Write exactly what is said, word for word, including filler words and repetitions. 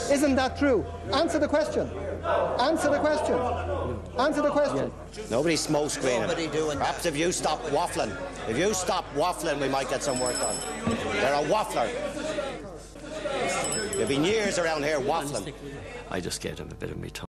Isn't that true? Answer the question. Answer the question. Answer the question. Nobody's smoke screening. Nobody doing Perhaps that. if you stop waffling, if you stop waffling, we might get some work done. You're a waffler. You've been years around here waffling. I just gave him a bit of me time.